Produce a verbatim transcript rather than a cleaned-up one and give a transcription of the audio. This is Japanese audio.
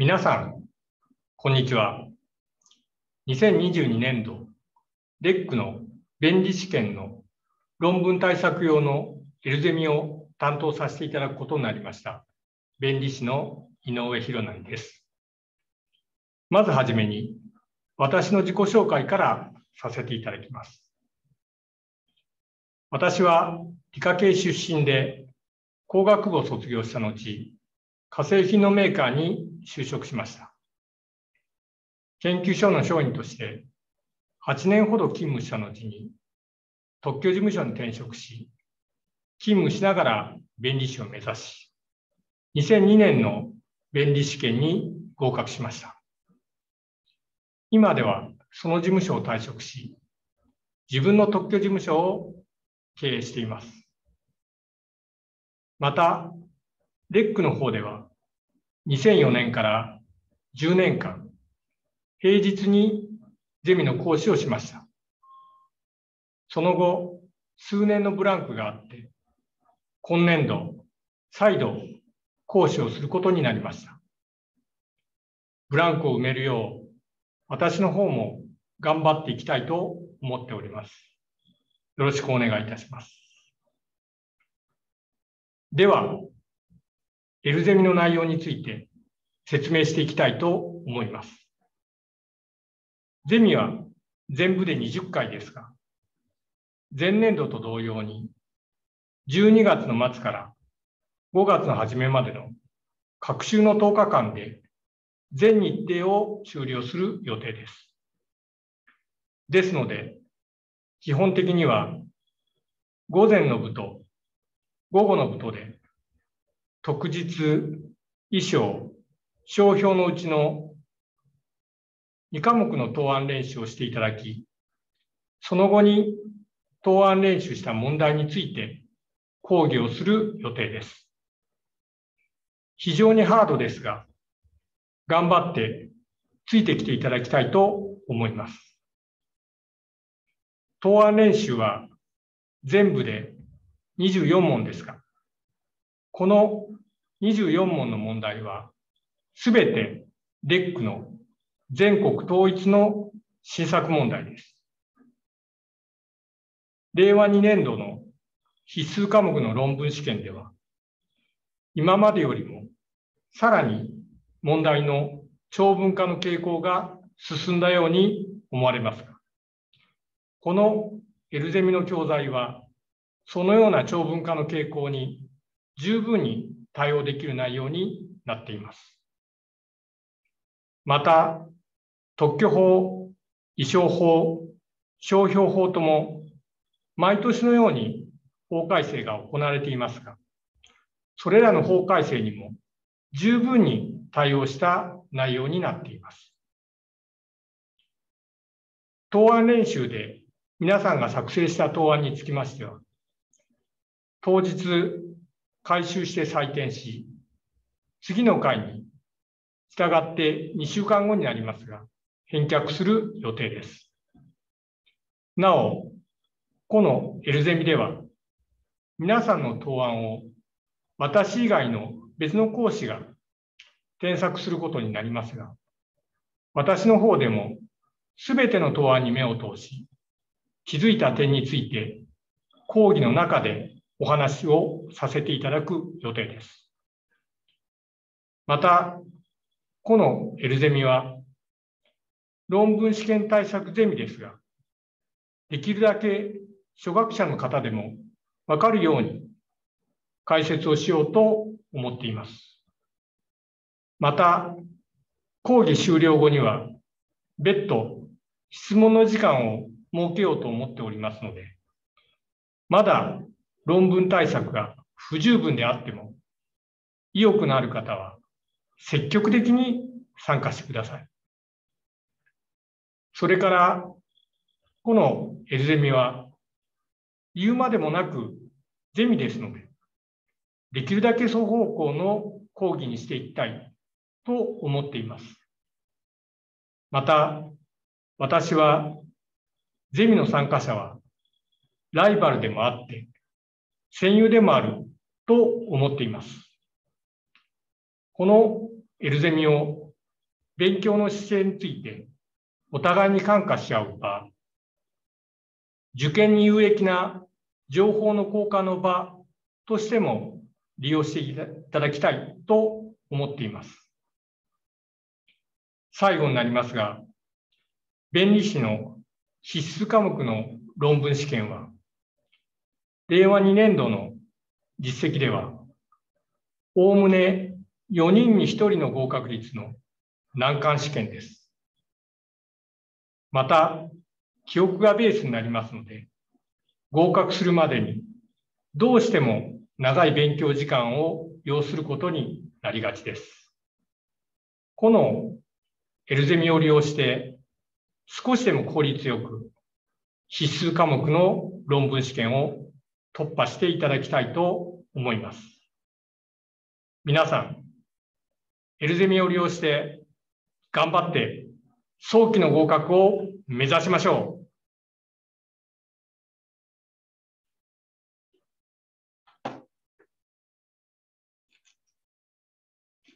皆さん、こんにちは。にせんにじゅうにねんど、レックの弁理士試験の論文対策用のエルゼミを担当させていただくことになりました、弁理士の井上弘成です。まずはじめに、私の自己紹介からさせていただきます。私は理科系出身で、工学部を卒業した後、化成品のメーカーに就職しました。研究所の所員としてはちねんほど勤務した後に特許事務所に転職し、勤務しながら弁理士を目指し、にせんにねんの弁理士試験に合格しました。今ではその事務所を退職し、自分の特許事務所を経営しています。また、レックの方ではにせんよねんからじゅうねんかん、平日にゼミの講師をしました。その後、数年のブランクがあって、今年度、再度講師をすることになりました。ブランクを埋めるよう、私の方も頑張っていきたいと思っております。よろしくお願いいたします。では、エルゼミの内容について説明していきたいと思います。ゼミは全部でにじゅっかいですが、前年度と同様にじゅうにがつの末からごがつの初めまでの各週のとおかかんで全日程を終了する予定です。ですので、基本的には午前の部と午後の部とで特日、衣装、商標のうちのにかもくの答案練習をしていただき、その後に答案練習した問題について講義をする予定です。非常にハードですが、頑張ってついてきていただきたいと思います。答案練習は全部でにじゅうよんもんですが、このにじゅうよんもんの問題は、すべてレックの全国統一の新作問題です。れいわにねんどの必須科目の論文試験では、今までよりもさらに問題の長文化の傾向が進んだように思われますが、このエルゼミの教材は、そのような長文化の傾向に十分に対応できる内容になっています。また、特許法、意商法、商標法とも毎年のように法改正が行われていますが、それらの法改正にも十分に対応した内容になっています。答案練習で皆さんが作成した答案につきましては、当日回収して採点し、次の回に従ってにしゅうかんごになりますが、返却する予定です。なお、このエルゼミでは、皆さんの答案を私以外の別の講師が添削することになりますが、私の方でもすべての答案に目を通し、気づいた点について講義の中でお話をさせていただく予定です。また、このエルゼミは論文試験対策ゼミですが、できるだけ初学者の方でも分かるように解説をしようと思っています。また、講義終了後には別途質問の時間を設けようと思っておりますので、まだ論文対策が不十分であっても、意欲のある方は積極的に参加してください。それから、このエルゼミは言うまでもなくゼミですので、できるだけ双方向の講義にしていきたいと思っています。また、私はゼミの参加者はライバルでもあって戦友でもあると思っています。このエルゼミを勉強の姿勢についてお互いに感化し合う場、受験に有益な情報の交換の場としても利用していただきたいと思っています。最後になりますが、弁理士の必須科目の論文試験は、れいわにねんどの実績では、おおむねよにんにひとりの合格率の難関試験です。また、記憶がベースになりますので、合格するまでにどうしても長い勉強時間を要することになりがちです。このエルゼミを利用して少しでも効率よく必須科目の論文試験を突破していただきたいと思います。皆さん、エルゼミを利用して頑張って早期の合格を目指しましょう。